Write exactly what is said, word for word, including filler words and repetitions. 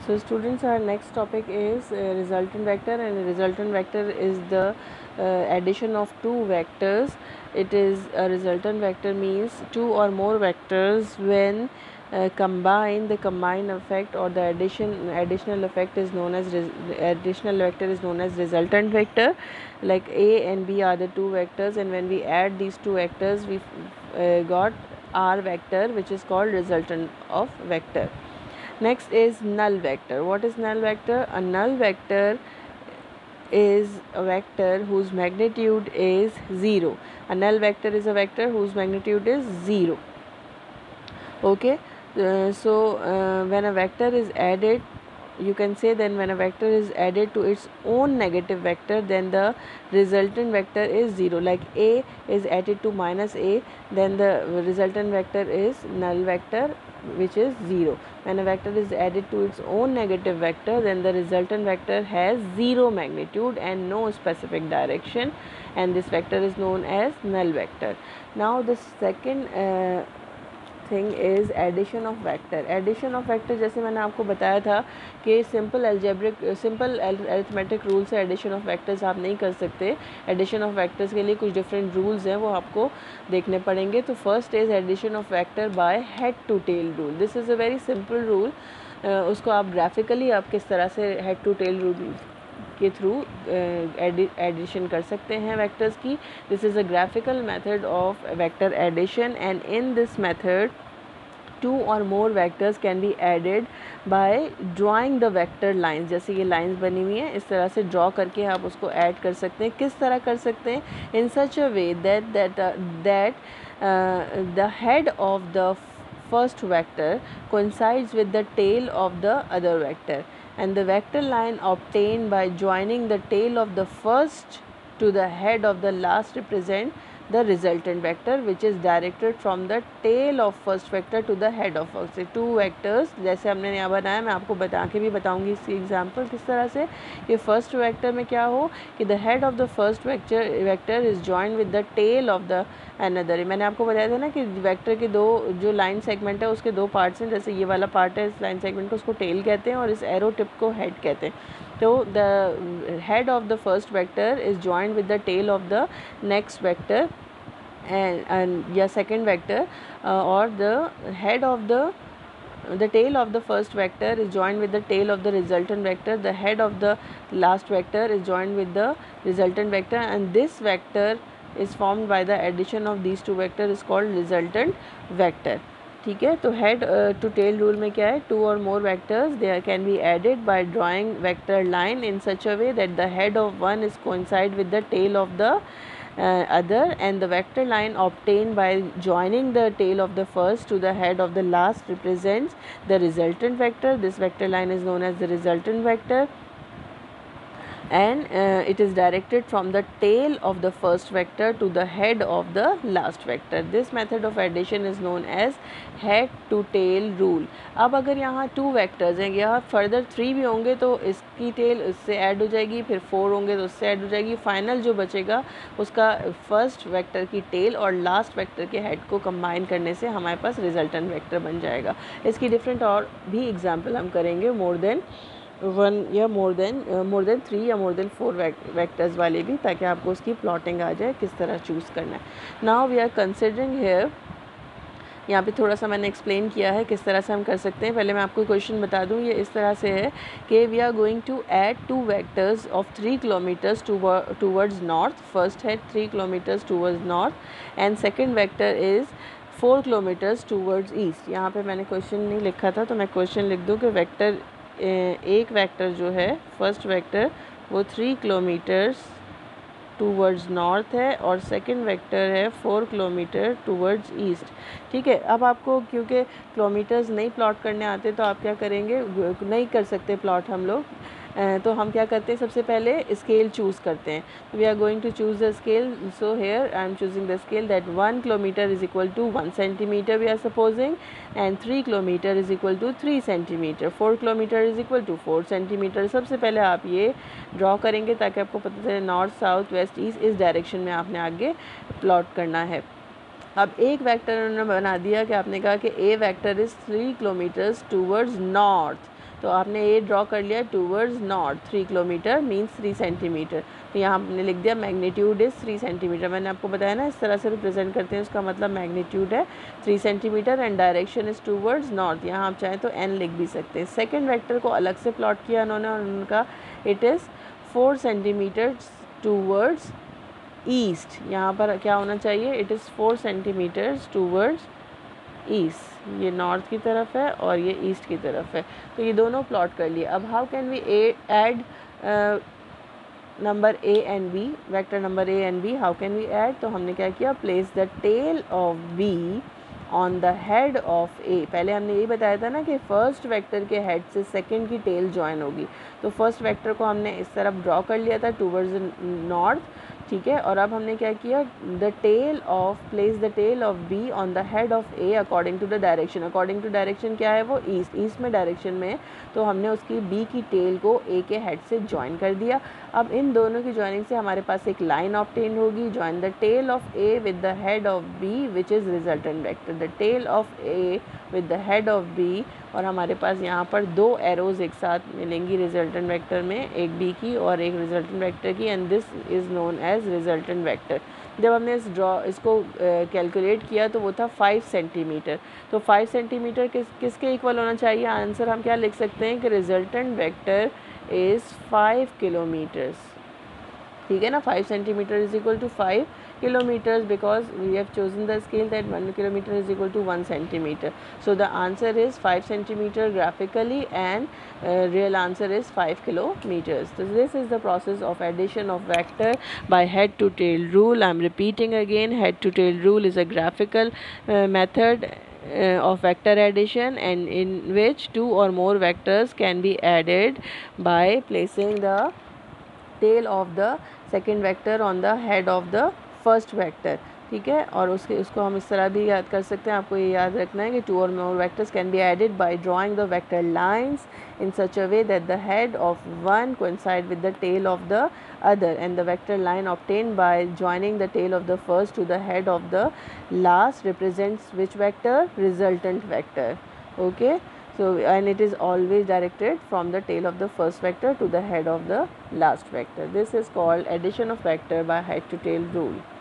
So students, our next topic is uh, resultant vector, and a resultant vector is the uh, addition of two vectors. It is a resultant vector means two or more vectors when uh, combined, the combined effect or the addition additional effect is known as res additional vector is known as resultant vector. Like A and B are the two vectors, and when we add these two vectors, we uh, got R vector, which is called resultant of vector. Next is null vector. What is null vector? A null vector is a vector whose magnitude is zero. A null vector is a vector whose magnitude is zero. Okay, uh, so uh, when a vector is added, you can say then when a vector is added to its own negative vector, then the resultant vector is zero. Like A is added to minus A, then the resultant vector is null vector, which is zero. When a vector is added to its own negative vector, then the resultant vector has zero magnitude and no specific direction, and this vector is known as null vector. Now the second uh, thing is addition of vector. Addition of vector जैसे मैंने आपको बताया था कि simple algebraic simple arithmetic rule से addition of vectors आप नहीं कर सकते. एडिशन ऑफ वेक्टर्स के लिए कुछ डिफरेंट रूल्स हैं, वो आपको देखने पड़ेंगे. तो first is addition of vector by head to tail rule. This is a very simple rule. उसको आप ग्राफिकली आप किस तरह से हेड टू टेल रूल के थ्रू एडिशन कर सकते हैं वेक्टर्स की. This is a graphical method of vector addition, and in this method two और more vectors can be added by drawing the vector lines. जैसे ये लाइंस बनी हुई हैं, इस तरह से ड्रॉ करके आप उसको ऐड कर सकते हैं. किस तरह कर सकते हैं? In such a way that that that the head of the first vector coincides with the tail of the other vector, and the vector line obtained by joining the tail of the first to the head of the last represent the resultant vector, which is directed from the tail of first vector to the head of first. two vectors जैसे हमने यहाँ बनाया, मैं आपको बता के भी बताऊंगी इसकी एग्जांपल किस तरह से. कि फर्स्ट वेक्टर में क्या हो कि the head of the first vector vector is joined with the tail of the another. मैंने आपको बताया था ना कि वेक्टर के दो जो लाइन सेगमेंट है उसके दो पार्ट्स हैं. जैसे ये वाला पार्ट है इस लाइन सेगमेंट को, उसको टेल कहते हैं, और इस एरो टिप को हेड कहते हैं. तो the head of the first vector is joined with the tail of the next vector and या सेकेंड वेक्टर, और the head of the the tail of the first vector is joined with the tail of the resultant vector. The head of the last vector is joined with the resultant vector, and this vector is formed by the addition of these two vectors is called resultant vector. ठीक है. तो head to tail rule में क्या है? Two और more vectors they can be added by drawing vector line in such a way that the head of one is coincide with the tail of the Uh, other, and the vector line obtained by joining the tail of the first to the head of the last represents the resultant vector. This vector line is known as the resultant vector, and uh, it is directed from the tail of the first vector to the head of the last vector. This method of addition is known as head to tail rule. अब अगर यहाँ two vectors हैं, यहाँ further three भी होंगे तो इसकी tell इससे ऐड हो जाएगी, फिर फोर होंगे तो उससे ऐड हो जाएगी. फाइनल जो बचेगा उसका फर्स्ट वेक्टर की टेल और लास्ट वेक्टर के हेड को कंबाइन करने से हमारे पास रिजल्टेंट वेक्टर बन जाएगा. इसकी डिफरेंट और भी एग्जाम्पल हम करेंगे, मोर देन वन या more than more than three या मोर देन फोर वेक्टर्स वाले भी, ताकि आपको उसकी प्लॉटिंग आ जाए किस तरह चूज़ करना है. Now we are considering here, यहाँ पे थोड़ा सा मैंने एक्सप्लेन किया है किस तरह से हम कर सकते हैं. पहले मैं आपको क्वेश्चन बता दूँ. ये इस तरह से है कि we are going to add two vectors of three kilometers towards north. First है three kilometers towards north, and second vector is four kilometers towards east. यहाँ पे मैंने क्वेश्चन नहीं लिखा था, तो मैं क्वेश्चन लिख दूँ कि वेक्टर एक वेक्टर जो है फर्स्ट वेक्टर वो थ्री किलोमीटर्स टूवर्ड्स नॉर्थ है, और सेकंड वेक्टर है फोर किलोमीटर टूवर्ड्स ईस्ट. ठीक है. अब आपको क्योंकि किलोमीटर्स नहीं प्लॉट करने आते, तो आप क्या करेंगे, नहीं कर सकते प्लॉट हम लोग, तो हम क्या करते हैं, सबसे पहले स्केल चूज़ करते हैं. We are going to choose the scale. So here I am choosing the scale that one kilometer is equal to one centimeter we are supposing, and three kilometer is equal to three centimeter, four kilometer is equal to four centimeter. सबसे पहले आप ये draw करेंगे ताकि आपको पता चले north south west east इस डायरेक्शन में आपने आगे प्लॉट करना है. अब एक वेक्टर उन्होंने बना दिया कि आपने कहा कि A vector is three kilometers towards north. तो आपने ए ड्रॉ कर लिया towards north, three kilometer means three centimeter, तो यहाँ हमने लिख दिया मैग्नीट्यूड इज़ थ्री सेंटीमीटर। मैंने आपको बताया ना इस तरह से रिप्रेजेंट करते हैं, उसका मतलब मैग्नीट्यूड है three centimeter and direction is towards north, यहाँ आप चाहें तो एन लिख भी सकते हैं। सेकेंड वेक्टर को अलग से प्लॉट किया उन्होंने और उनका it is four centimeter towards east, यहाँ पर क्या होना चाहिए, it is four centimeters towards east, ये नॉर्थ की तरफ है और ये ईस्ट की तरफ है, तो ये दोनों प्लॉट कर लिए। अब how can we add number A and B, vector number A and B, how can we add, तो हमने क्या किया, place the tail of B on the head of A. पहले हमने यही बताया था ना कि फर्स्ट वेक्टर के हेड से सेकंड की टेल ज्वाइन होगी, तो फर्स्ट वेक्टर को हमने इस तरफ ड्रॉ कर लिया था टूवर्ड्स नॉर्थ, ठीक है। और अब हमने क्या किया, the tail of, place the tail of B on the head of A according to the direction, according to direction क्या है वो ईस्ट, ईस्ट में डायरेक्शन में, तो हमने उसकी बी की टेल को ए के हेड से ज्वाइन कर दिया। अब इन दोनों की ज्वाइनिंग से हमारे पास एक लाइन ऑब्टेन होगी, join the tail of A with the head of B which is resultant vector, the tail of A with the head of B, और हमारे पास यहाँ पर दो एरोज़ एक साथ मिलेंगी रिजल्टेंट वेक्टर में, एक बी की और एक रिजल्टेंट वेक्टर की, and this is known as resultant vector. जब हमने इस ड्रॉ इसको कैलकुलेट uh, किया तो वो था फाइव सेंटीमीटर, तो फाइव सेंटीमीटर किस किसके इक्वल होना चाहिए, आंसर हम क्या लिख सकते हैं कि resultant vector is five kilometers, ठीक है ना, five centimeter is equal to five kilometers because we have chosen the scale that one kilometer is equal to one centimeter. So the answer is five centimeter graphically and uh, real answer is five kilometers. So this is the process of addition of vector by head to tail rule. I am repeating again, head to tail rule is a graphical uh, method uh, of vector addition and in which two or more vectors can be added by placing the tail of the second vector on the head of the first vector, ठीक है। और उसके उसको हम इस तरह भी याद कर सकते हैं, आपको ये याद रखना है कि टू और more vectors can be added by drawing the vector lines in such a way that the head of one coincide with the tail of the other and the vector line obtained by joining the tail of the first to the head of the last represents which vector, resultant vector, okay. So and it is always directed from the tail of the first vector to the head of the last vector. This is called addition of vector by head to tail rule.